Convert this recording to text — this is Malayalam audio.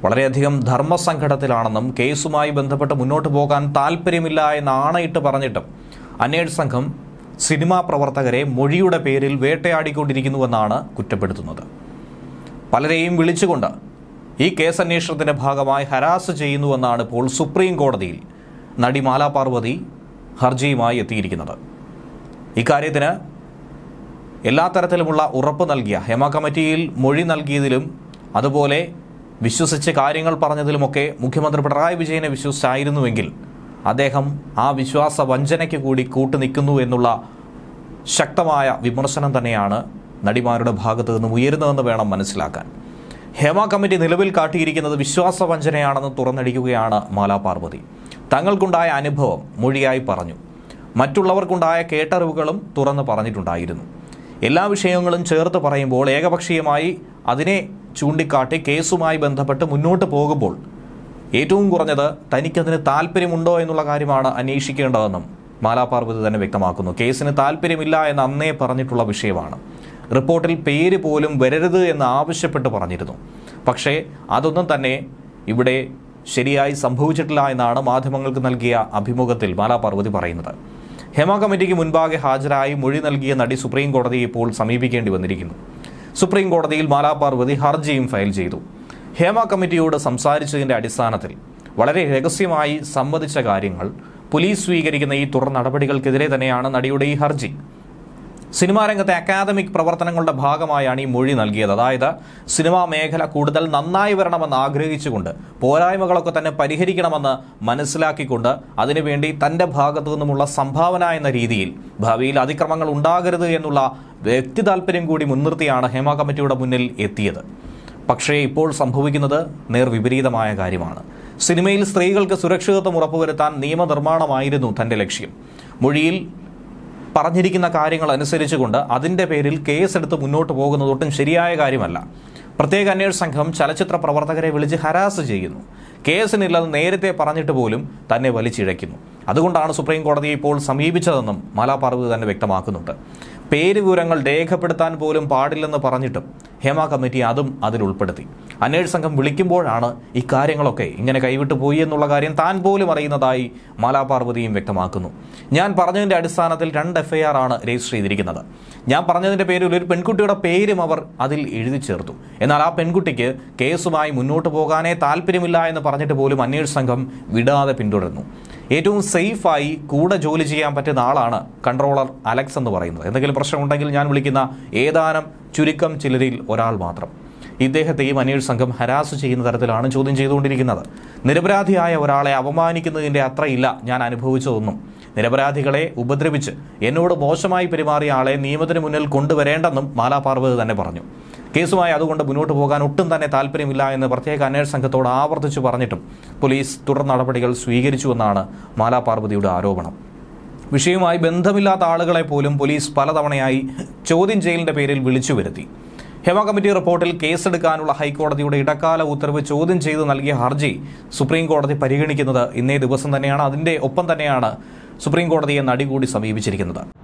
വളരെയധികം ധർമ്മസങ്കടത്തിലാണെന്നും കേസുമായി ബന്ധപ്പെട്ട് മുന്നോട്ട് പോകാൻ താല്പര്യമില്ല എന്ന് ആണയിട്ട് പറഞ്ഞിട്ടും അന്വേഷണ സംഘം സിനിമാ പ്രവർത്തകരെ മൊഴിയുടെ പേരിൽ വേട്ടയാടിക്കൊണ്ടിരിക്കുന്നുവെന്നാണ് കുറ്റപ്പെടുത്തുന്നത്. പലരെയും വിളിച്ചുകൊണ്ട് ഈ കേസ് അന്വേഷണത്തിന്റെ ഭാഗമായി ഹരാസ് ചെയ്യുന്നുവെന്നാണ് ഇപ്പോൾ സുപ്രീം കോടതിയിൽ നടി മാലാ പാർവതി ഹർജിയുമായി എത്തിയിരിക്കുന്നത്. ഇക്കാര്യത്തിന് എല്ലാ തരത്തിലുമുള്ള ഉറപ്പ് നൽകിയ ഹേമ കമ്മിറ്റിയിൽ മൊഴി നൽകിയതിലും അതുപോലെ വിശ്വസിച്ച് കാര്യങ്ങൾ പറഞ്ഞതിലുമൊക്കെ മുഖ്യമന്ത്രി പിണറായി വിജയനെ വിശ്വസിച്ചായിരുന്നുവെങ്കിൽ അദ്ദേഹം ആ വിശ്വാസ വഞ്ചനയ്ക്ക് കൂടി കൂട്ടുനിൽക്കുന്നു എന്നുള്ള ശക്തമായ വിമർശനം തന്നെയാണ് നടിമാരുടെ ഭാഗത്തു നിന്നും ഉയരുന്നതെന്ന് വേണം മനസ്സിലാക്കാൻ. ഹേമ കമ്മിറ്റി നിലവിൽ കാട്ടിയിരിക്കുന്നത് വിശ്വാസ വഞ്ചനയാണെന്ന് തുറന്നടിക്കുകയാണ് മാലാ പാർവതി. തങ്ങൾക്കുണ്ടായ അനുഭവം മൊഴിയായി പറഞ്ഞു. മറ്റുള്ളവർക്കുണ്ടായ കേട്ടറിവുകളും തുറന്ന് പറഞ്ഞിട്ടുണ്ടായിരുന്നു. എല്ലാ വിഷയങ്ങളും ചേർത്ത് പറയുമ്പോൾ ഏകപക്ഷീയമായി അതിനെ ചൂണ്ടിക്കാട്ടി കേസുമായി ബന്ധപ്പെട്ട് മുന്നോട്ട് പോകുമ്പോൾ ഏറ്റവും കുറഞ്ഞത് തനിക്കതിന് താല്പര്യമുണ്ടോ എന്നുള്ള കാര്യമാണ് അന്വേഷിക്കേണ്ടതെന്നും മാലാ പാർവതി തന്നെ വ്യക്തമാക്കുന്നു. കേസിന് താല്പര്യമില്ല എന്ന് അന്നേ പറഞ്ഞിട്ടുള്ള വിഷയമാണ്. റിപ്പോർട്ടിൽ പേര് പോലും വരരുത് എന്ന് ആവശ്യപ്പെട്ട് പറഞ്ഞിരുന്നു. പക്ഷേ അതൊന്നും തന്നെ ഇവിടെ ശരിയായി സംഭവിച്ചിട്ടില്ല എന്നാണ് മാധ്യമങ്ങൾക്ക് നൽകിയ അഭിമുഖത്തിൽ മാലാ പാർവതി പറയുന്നത്. ഹേമ കമ്മിറ്റിക്ക് മുൻപാകെ ഹാജരായി മൊഴി നൽകിയ നടി സുപ്രീം കോടതിയെ ഇപ്പോൾ സമീപിക്കേണ്ടി വന്നിരിക്കുന്നു. സുപ്രീം കോടതിയിൽ മാലാ പാർവതി ഹർജിയും ഫയൽ ചെയ്തു. ഹേമ കമ്മിറ്റിയോട് സംസാരിച്ചതിന്റെ അടിസ്ഥാനത്തിൽ വളരെ രഹസ്യമായി സമ്മതിച്ച കാര്യങ്ങൾ പോലീസ് സ്വീകരിക്കുന്ന ഈ തുടർ നടപടികൾക്കെതിരെ തന്നെയാണ് നടിയുടെ ഈ ഹർജി. സിനിമാ രംഗത്തെ അക്കാദമിക് പ്രവർത്തനങ്ങളുടെ ഭാഗമായാണ് ഈ മൊഴി നൽകിയത്. അതായത് സിനിമാ മേഖല കൂടുതൽ നന്നായി വരണമെന്ന് ആഗ്രഹിച്ചുകൊണ്ട് പോരായ്മകളൊക്കെ തന്നെ പരിഹരിക്കണമെന്ന് മനസ്സിലാക്കിക്കൊണ്ട് അതിനുവേണ്ടി തന്റെ ഭാഗത്തു നിന്നുമുള്ള സംഭാവന എന്ന രീതിയിൽ ഭാവിയിൽ അതിക്രമങ്ങൾ ഉണ്ടാകരുത് എന്നുള്ള വ്യക്തി താല്പര്യം കൂടി മുൻനിർത്തിയാണ് ഹേമ കമ്മിറ്റിയുടെ മുന്നിൽ എത്തിയത്. പക്ഷേ ഇപ്പോൾ സംഭവിക്കുന്നത് നേർവിപരീതമായ കാര്യമാണ്. സിനിമയിൽ സ്ത്രീകൾക്ക് സുരക്ഷിതത്വം ഉറപ്പുവരുത്താൻ നിയമനിർമ്മാണമായിരുന്നു തന്റെ ലക്ഷ്യം. മൊഴിയിൽ പറഞ്ഞിരിക്കുന്ന കാര്യങ്ങൾ അനുസരിച്ചുകൊണ്ട് അതിൻ്റെ പേരിൽ കേസെടുത്ത് മുന്നോട്ട് പോകുന്നത് ഒട്ടും ശരിയായ കാര്യമല്ല. പ്രത്യേക അന്വേഷണ സംഘം ചലച്ചിത്ര പ്രവർത്തകരെ വിളിച്ച് ഹരാസ് ചെയ്യുന്നു. കേസിനില്ലെന്ന് നേരത്തെ പറഞ്ഞിട്ട് പോലും തന്നെ വലിച്ചിഴയ്ക്കുന്നു. അതുകൊണ്ടാണ് സുപ്രീം കോടതിയെ ഇപ്പോൾ സമീപിച്ചതെന്നും മാലാ പാർവതി തന്നെ വ്യക്തമാക്കുന്നുണ്ട്. പേര് വിവരങ്ങൾ രേഖപ്പെടുത്താൻ പോലും പാടില്ലെന്ന് പറഞ്ഞിട്ടും ഹേമ കമ്മിറ്റി അതും അതിൽ ഉൾപ്പെടുത്തി. അന്വേഷണ സംഘം വിളിക്കുമ്പോഴാണ് ഇക്കാര്യങ്ങളൊക്കെ ഇങ്ങനെ കൈവിട്ടു പോയി എന്നുള്ള കാര്യം താൻ പോലും അറിയുന്നതായി മാലാ പാർവതിയും വ്യക്തമാക്കുന്നു. ഞാൻ പറഞ്ഞതിന്റെ അടിസ്ഥാനത്തിൽ 2 FIR ആണ് രജിസ്റ്റർ ചെയ്തിരിക്കുന്നത്. ഞാൻ പറഞ്ഞതിന്റെ പേരിൽ ഒരു പെൺകുട്ടിയുടെ പേരും അവർ അതിൽ എഴുതി ചേർത്തു. എന്നാൽ ആ പെൺകുട്ടിക്ക് കേസുമായി മുന്നോട്ട് പോകാനേ താല്പര്യമില്ല എന്ന് പറഞ്ഞിട്ട് പോലും അന്വേഷണ സംഘം വിടാതെ പിന്തുടരുന്നു. ഏറ്റവും സേഫായി കൂടെ ജോലി ചെയ്യാൻ പറ്റുന്ന ആളാണ് കൺട്രോളർ അലക്സ് എന്ന് പറയുന്നത്. എന്തെങ്കിലും പ്രശ്നമുണ്ടെങ്കിൽ ഞാൻ വിളിക്കുന്ന ഏതാനും ചുരുക്കം ചിലരിൽ ഒരാൾ മാത്രം. ഇദ്ദേഹത്തെയും അന്വേഷണ സംഘം ഹരാസ് ചെയ്യുന്ന തരത്തിലാണ് ചോദ്യം ചെയ്തുകൊണ്ടിരിക്കുന്നത്. നിരപരാധിയായ ഒരാളെ അപമാനിക്കുന്നതിൻ്റെ അത്രയില്ല ഞാൻ അനുഭവിച്ചതൊന്നും. നിരപരാധികളെ ഉപദ്രവിച്ച് എന്നോട് മോശമായി പെരുമാറിയ ആളെ നിയമത്തിന് മുന്നിൽ കൊണ്ടുവരേണ്ടെന്നും മാലാ പാർവതി തന്നെ പറഞ്ഞു. കേസുമായി അതുകൊണ്ട് മുന്നോട്ട് പോകാൻ ഒട്ടും തന്നെ താല്പര്യമില്ല എന്ന് പ്രത്യേക അന്വേഷണ സംഘത്തോട് ആവർത്തിച്ചു പറഞ്ഞിട്ടും പോലീസ് തുടർ നടപടികൾ സ്വീകരിച്ചുവെന്നാണ് മാലാ പാർവതിയുടെ ആരോപണം. വിഷയവുമായി ബന്ധമില്ലാത്ത ആളുകളെ പോലും പോലീസ് പലതവണയായി ചോദ്യം ചെയ്യലിന്റെ പേരിൽ വിളിച്ചു വരുത്തി. ഹേമ കമ്മിറ്റി റിപ്പോർട്ടിൽ കേസെടുക്കാനുള്ള ഹൈക്കോടതിയുടെ ഇടക്കാല ഉത്തരവ് ചോദ്യം ചെയ്ത് നൽകിയ ഹർജി സുപ്രീം കോടതി പരിഗണിക്കുന്നത് ഇന്നേ ദിവസം തന്നെയാണ്. അതിന്റെ ഒപ്പം തന്നെയാണ് സുപ്രീം കോടതിയെ നടി കൂടി സമീപിച്ചിരിക്കുന്നത്.